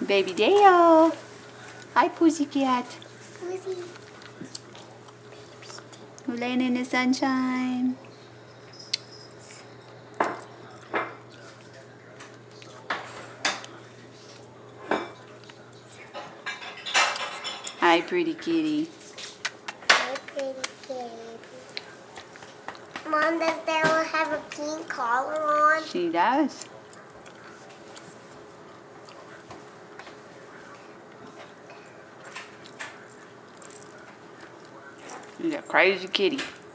Baby Dale. Hi, Pussycat. Pussy. We're laying in the sunshine. Hi, pretty kitty. Hi, pretty kitty. Mom, does Dale have a pink collar on? She does. She's a crazy kitty.